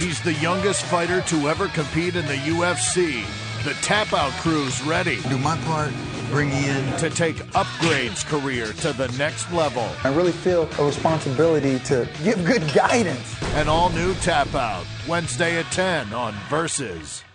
He's the youngest fighter to ever compete in the UFC. The TapouT crew's ready. Do my part, bring you in. To take Upgrade's career to the next level. I really feel a responsibility to give good guidance. An all-new TapouT, Wednesday at 10 on Versus.